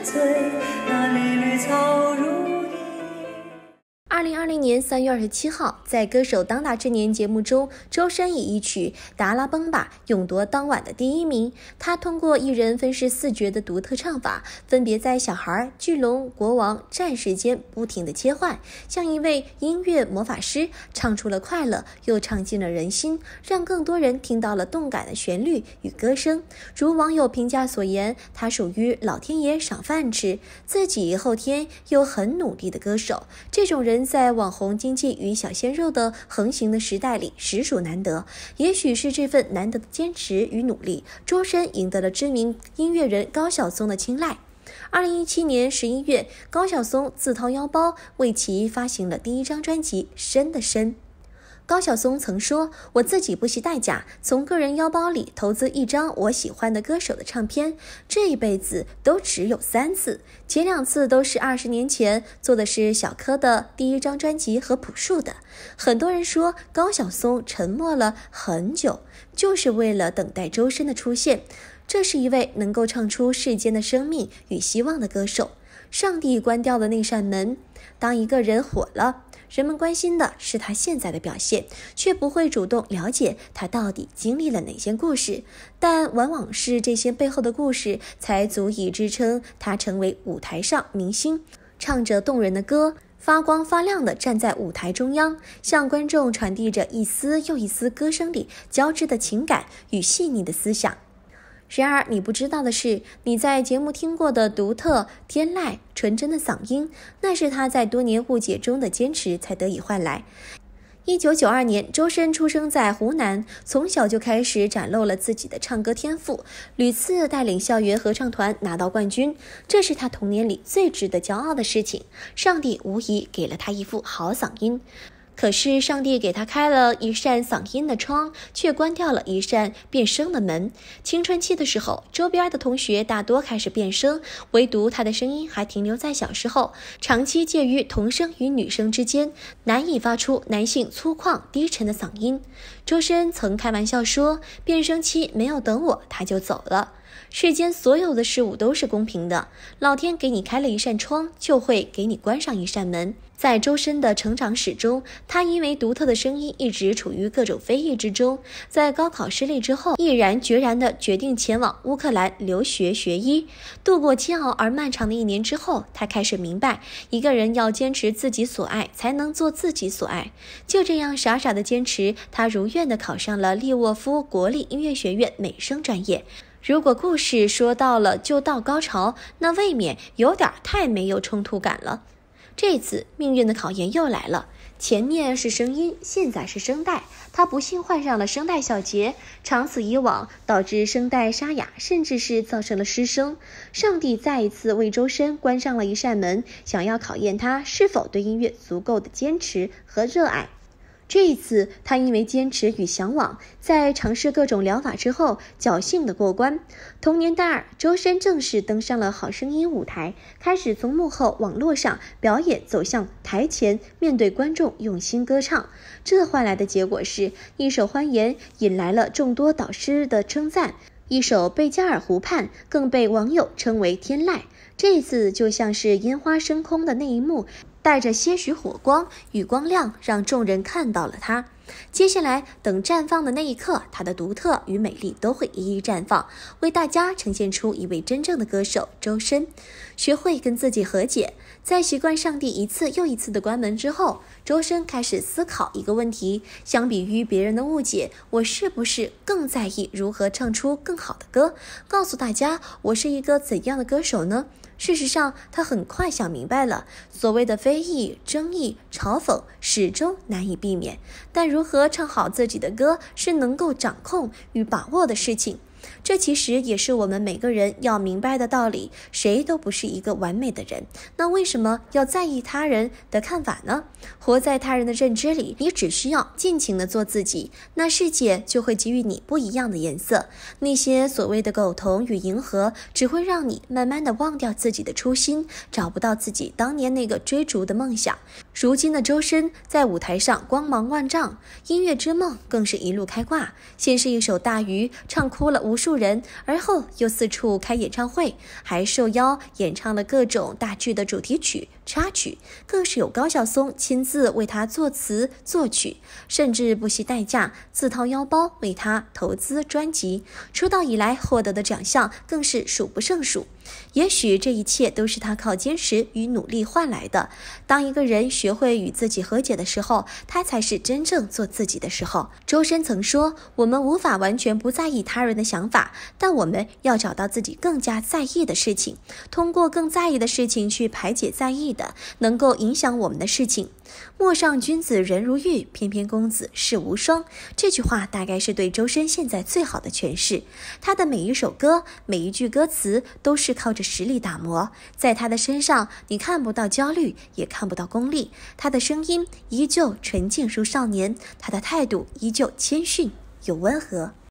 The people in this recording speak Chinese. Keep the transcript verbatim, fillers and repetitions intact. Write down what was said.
醉，那缕缕草如二零二零年三月二十七号，在歌手当打之年节目中，周深以一曲《达拉崩吧》勇夺当晚的第一名。他通过一人分饰四角的独特唱法，分别在小孩、巨龙、国王、战士间不停地切换，像一位音乐魔法师，唱出了快乐，又唱进了人心，让更多人听到了动感的旋律与歌声。如网友评价所言，他属于老天爷赏饭吃，自己后天又很努力的歌手。这种人在网红经济与小鲜肉的横行的时代里实属难得，也许是这份难得的坚持与努力，周深赢得了知名音乐人高晓松的青睐。二零一七年十一月，高晓松自掏腰包为其发行了第一张专辑《深的深》。高晓松曾说，我自己不惜代价从个人腰包里投资一张我喜欢的歌手的唱片，这一辈子都只有三次，前两次都是二十年前，做的是小柯的第一张专辑和朴树的。很多人说高晓松沉默了很久，就是为了等待周深的出现。这是一位能够唱出世间的生命与希望的歌手。上帝关掉了那扇门，当一个人火了，人们关心的是他现在的表现，却不会主动了解他到底经历了哪些故事，但往往是这些背后的故事才足以支撑他成为舞台上明星，唱着动人的歌，发光发亮地站在舞台中央，向观众传递着一丝又一丝歌声里交织的情感与细腻的思想。然而你不知道的是，你在节目听过的独特、天籁、纯真的嗓音，那是他在多年误解中的坚持才得以换来。一九九二年，周深出生在湖南，从小就开始展露了自己的唱歌天赋，屡次带领校园合唱团拿到冠军，这是他童年里最值得骄傲的事情。上帝无疑给了他一副好嗓音。可是上帝给他开了一扇嗓音的窗，却关掉了一扇变声的门。青春期的时候，周边的同学大多开始变声，唯独他的声音还停留在小时候，长期介于童声与女声之间，难以发出男性粗犷低沉的嗓音。周深曾开玩笑说，变声期没有等我，他就走了。世间所有的事物都是公平的，老天给你开了一扇窗，就会给你关上一扇门。在周深的成长史中，他因为独特的声音一直处于各种非议之中。在高考失利之后，毅然决然地决定前往乌克兰留学学医。度过煎熬而漫长的一年之后，他开始明白，一个人要坚持自己所爱，才能做自己所爱。就这样傻傻地坚持，他如愿地考上了利沃夫国立音乐学院美声专业。如果故事说到了就到高潮，那未免有点太没有冲突感了。这次命运的考验又来了，前面是声音，现在是声带，他不幸患上了声带小结，长此以往导致声带沙哑，甚至是造成了失声。上帝再一次为周深关上了一扇门，想要考验他是否对音乐足够的坚持和热爱。这一次他因为坚持与向往，在尝试各种疗法之后侥幸的过关。同年大二，周深正式登上了好声音舞台，开始从幕后网络上表演走向台前，面对观众用心歌唱。这换来的结果是一首欢颜引来了众多导师的称赞，一首贝加尔湖畔更被网友称为天籁。这次就像是烟花升空的那一幕，带着些许火光与光亮，让众人看到了它。接下来等绽放的那一刻，它的独特与美丽都会一一绽放，为大家呈现出一位真正的歌手周深。学会跟自己和解，在习惯上帝一次又一次的关门之后，周深开始思考一个问题：相比于别人的误解，我是不是更在意如何唱出更好的歌，告诉大家我是一个怎样的歌手呢？事实上，他很快想明白了，所谓的非议、争议、嘲讽始终难以避免，但如何唱好自己的歌是能够掌控与把握的事情。这其实也是我们每个人要明白的道理，谁都不是一个完美的人，那为什么要在意他人的看法呢？活在他人的认知里，你只需要尽情的做自己，那世界就会给予你不一样的颜色。那些所谓的苟同与迎合，只会让你慢慢的忘掉自己的初心，找不到自己当年那个追逐的梦想。 如今的周深在舞台上光芒万丈，音乐之梦更是一路开挂。先是一首《大鱼》唱哭了无数人，而后又四处开演唱会，还受邀演唱了各种大剧的主题曲、插曲，更是有高晓松亲自为他作词作曲，甚至不惜代价自掏腰包为他投资专辑。出道以来获得的奖项更是数不胜数。也许这一切都是他靠坚持与努力换来的。当一个人学会与自己和解的时候，他才是真正做自己的时候。周深曾说，我们无法完全不在意他人的想法，但我们要找到自己更加在意的事情，通过更在意的事情去排解在意的能够影响我们的事情。陌上君子人如玉，翩翩公子世无双。这句话大概是对周深现在最好的诠释。他的每一首歌，每一句歌词都是靠着实力打磨，在他的身上你看不到焦虑，也看不到功利，他的声音依旧纯净如少年，他的态度依旧谦逊又温和。